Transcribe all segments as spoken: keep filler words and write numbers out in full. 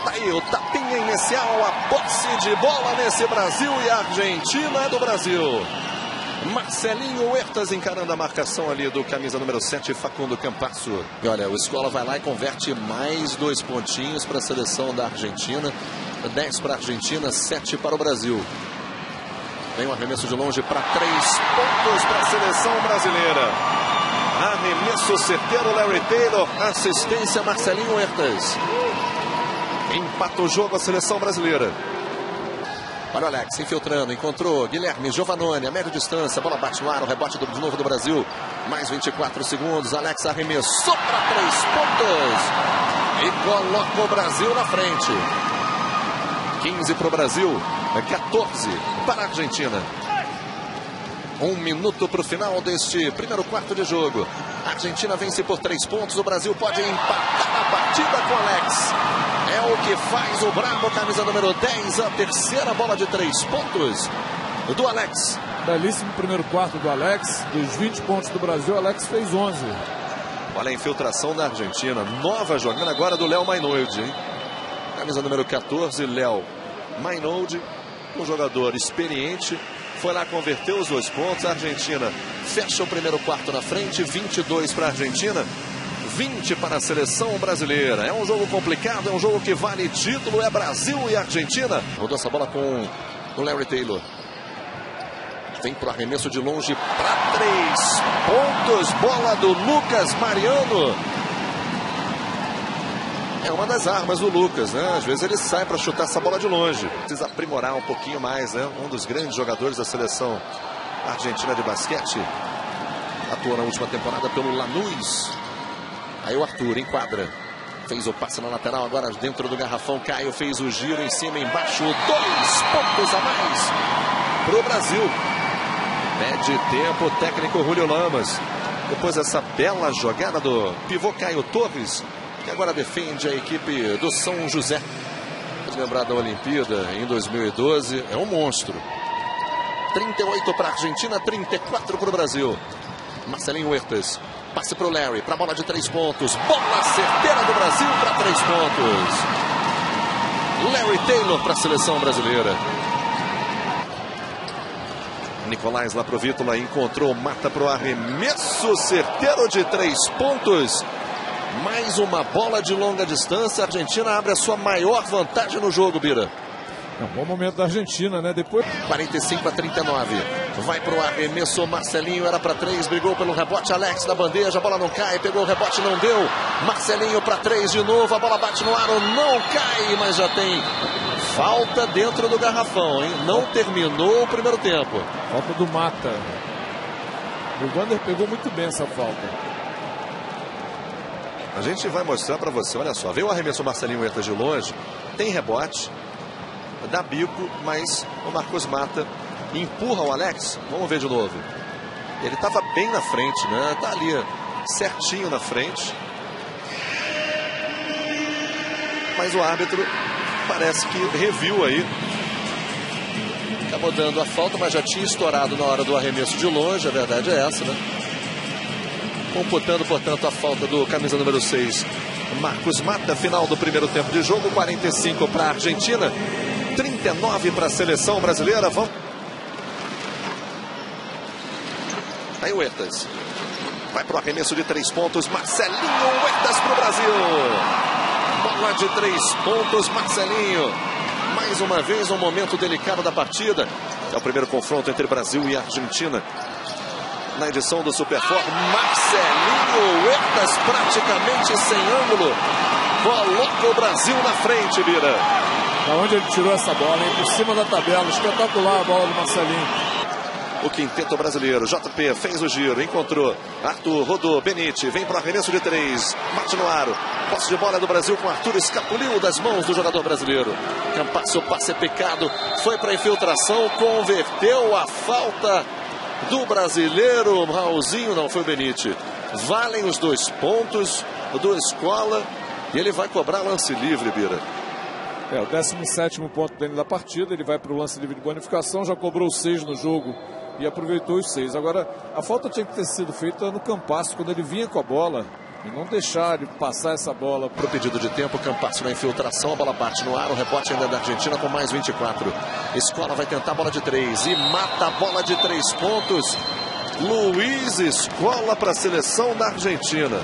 Tá aí o tapinha inicial, a posse de bola nesse Brasil e a Argentina é do Brasil. Marcelinho Huertas encarando a marcação ali do camisa número sete, Facundo Campasso. E olha, o Escola vai lá e converte mais dois pontinhos para a seleção da Argentina. dez para a Argentina, sete para o Brasil. Vem um arremesso de longe para três pontos para a seleção brasileira. Arremesso certeiro, Larry Taylor. Assistência, Marcelinho Huertas. Empata o jogo a seleção brasileira. Olha o Alex infiltrando, encontrou Guilherme Giovannone, a média distância, bola bate no ar, o rebote do, de novo do Brasil. Mais vinte e quatro segundos, Alex arremessou para três pontos. E coloca o Brasil na frente. quinze para o Brasil, quatorze para a Argentina. Um minuto para o final deste primeiro quarto de jogo. A Argentina vence por três pontos. O Brasil pode empatar a partida com o Alex. É o que faz o bravo, camisa número dez. A terceira bola de três pontos do Alex. Belíssimo primeiro quarto do Alex. Dos vinte pontos do Brasil, o Alex fez onze. Olha a infiltração da Argentina. Nova jogada agora do Léo Maynoldi, hein? Camisa número quatorze, Léo Maynoldi. Um jogador experiente. Foi lá converter os dois pontos. A Argentina fecha o primeiro quarto na frente. vinte e dois para a Argentina, vinte para a seleção brasileira. É um jogo complicado, é um jogo que vale título. É Brasil e Argentina. Rodou essa bola com o Larry Taylor. Vem para o arremesso de longe para três pontos. Bola do Lucas Mariano. É uma das armas do Lucas, né? Às vezes ele sai para chutar essa bola de longe. Precisa aprimorar um pouquinho mais, né? Um dos grandes jogadores da seleção argentina de basquete. Atuou na última temporada pelo Lanús. Aí o Arthur enquadra. Fez o passe na lateral, agora dentro do garrafão. Caio fez o giro em cima, embaixo. Dois pontos a mais para o Brasil. Pede tempo o técnico Julio Lamas. Depois dessa bela jogada do pivô Caio Torres, que agora defende a equipe do São José. Lembrar da Olimpíada em dois mil e doze, é um monstro. trinta e oito para a Argentina, trinta e quatro para o Brasil. Marcelinho Huertas, passe para o Larry, para a bola de três pontos. Bola certeira do Brasil para três pontos. Larry Taylor para a seleção brasileira. Nicolás lá pro Vítola, encontrou, mata para o arremesso certeiro de três pontos. Mais uma bola de longa distância. A Argentina abre a sua maior vantagem no jogo, Bira. É um bom momento da Argentina, né? Depois... quarenta e cinco a trinta e nove. Vai pro arremesso. Marcelinho era para três. Brigou pelo rebote. Alex na bandeja. A bola não cai. Pegou o rebote, não deu. Marcelinho para três de novo. A bola bate no aro. Não cai, mas já tem falta dentro do garrafão, hein? Não terminou o primeiro tempo. Falta do Mata. O Wander pegou muito bem essa falta. A gente vai mostrar para você, olha só, veio o arremesso Marcelinho Huertas de longe, tem rebote, dá bico, mas o Marcos Mata empurra o Alex. Vamos ver de novo. Ele estava bem na frente, né? Tá ali, certinho na frente. Mas o árbitro parece que reviu aí. Acabou dando a falta, mas já tinha estourado na hora do arremesso de longe, a verdade é essa, né? Computando, portanto, a falta do camisa número seis, Marcos Mata. Final do primeiro tempo de jogo, quarenta e cinco para a Argentina, trinta e nove para a seleção brasileira. Vamos. Aí o Huertas vai para o arremesso de três pontos. Marcelinho Huertas para o Brasil. Bola de três pontos, Marcelinho. Mais uma vez, um momento delicado da partida. É o primeiro confronto entre Brasil e Argentina na edição do Super Four. Marcelinho Huertas praticamente sem ângulo. Coloca o Brasil na frente, Bira. Da onde ele tirou essa bola, hein? Por cima da tabela. Espetacular a bola do Marcelinho. O quinteto brasileiro. J P fez o giro, encontrou. Arthur rodou. Benite vem para o arremesso de três. Bate no aro. Posse de bola do Brasil com Arthur. Escapuliu das mãos do jogador brasileiro. Campasso, passe picado. Foi para a infiltração. Converteu a falta do brasileiro. Raulzinho, não, foi o Benite. Valem os dois pontos do Escola. E ele vai cobrar lance livre, Bira. É o décimo sétimo ponto dele da partida. Ele vai para o lance livre de bonificação. Já cobrou seis no jogo e aproveitou os seis. Agora, a falta tinha que ter sido feita no Campasso, quando ele vinha com a bola. E não deixar de passar essa bola. Para o pedido de tempo, Campasso na infiltração, a bola bate no ar, o rebote ainda é da Argentina com mais vinte e quatro. Escola vai tentar a bola de três e mata a bola de três pontos. Luiz Escola para a seleção da Argentina.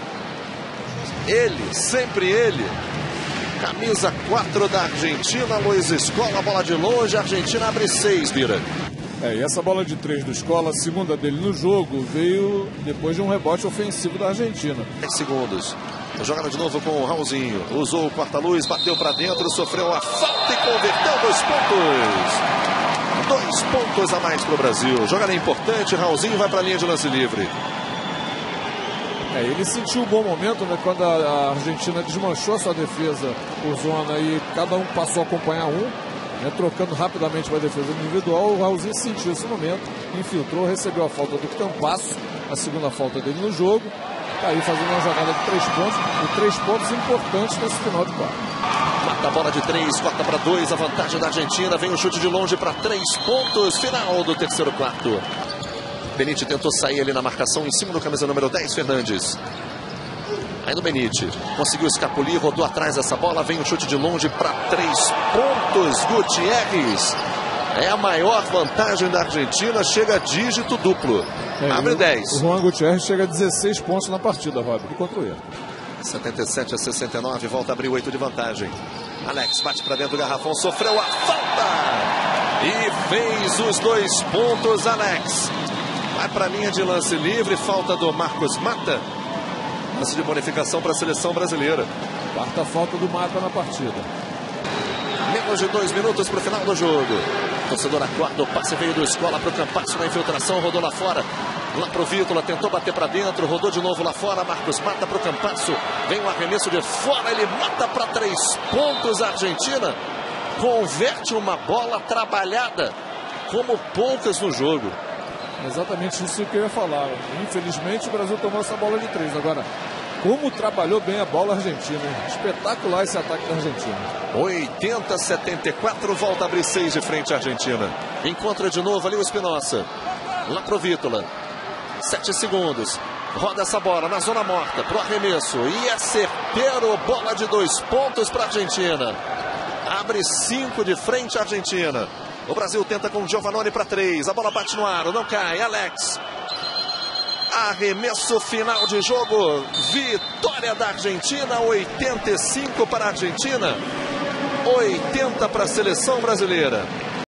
Ele, sempre ele. Camisa quatro da Argentina, Luiz Escola, bola de longe, a Argentina abre seis, Bira. É, e essa bola de três do Escola, a segunda dele no jogo, veio depois de um rebote ofensivo da Argentina. dez segundos. Jogada de novo com o Raulzinho. Usou o corta-luz, bateu para dentro, sofreu a falta e converteu dois pontos. Dois pontos a mais para o Brasil. Jogada importante, Raulzinho vai para a linha de lance livre. É, ele sentiu um bom momento, né, quando a Argentina desmanchou sua defesa por zona e cada um passou a acompanhar um, né, trocando rapidamente para a defesa individual. O Raulzinho sentiu esse momento, infiltrou, recebeu a falta do Campasso, a segunda falta dele no jogo. Tá aí fazendo uma jogada de três pontos, e três pontos importantes nesse final de quarto. Mata a bola de três, corta para dois, a vantagem da Argentina, vem o chute de longe para três pontos, final do terceiro quarto. Benite tentou sair ali na marcação, em cima do camisa número dez, Fernandes. Aí no Benite, conseguiu escapulir, rodou atrás dessa bola, vem o chute de longe para três pontos, Gutierrez. É a maior vantagem da Argentina, chega a dígito duplo. É, abre dez. O Juan Gutierrez chega a dezesseis pontos na partida, Rob, contra o erro. setenta e sete a sessenta e nove, volta a abrir oito de vantagem. Alex bate para dentro do garrafão, sofreu a falta e fez os dois pontos, Alex. Vai para a linha de lance livre, falta do Marcos Mata. Lance de bonificação para a seleção brasileira. Quarta falta do Mata na partida. Menos de dois minutos para o final do jogo. Torcedor acorda, o passe veio do Escola para o Campasso na infiltração, rodou lá fora. Lá para o Vítola, tentou bater para dentro, rodou de novo lá fora. Marcos Mata para o Campasso. Vem o arremesso de fora, ele mata para três pontos a Argentina. Converte uma bola trabalhada, como poucas no jogo. Exatamente isso que eu ia falar. Infelizmente o Brasil tomou essa bola de três. Agora, como trabalhou bem a bola argentina. Espetacular esse ataque da Argentina. oitenta a setenta e quatro, volta a abrir seis de frente à Argentina. Encontra de novo ali o Espinosa. Lá pro Vítola. Sete segundos. Roda essa bola na zona morta pro arremesso. E é certeiro, bola de dois pontos para a Argentina. Abre cinco de frente à Argentina. O Brasil tenta com o Giovannone para três. A bola bate no aro, não cai. Alex. Arremesso final de jogo. Vitória da Argentina. oitenta e cinco para a Argentina. oitenta para a seleção brasileira.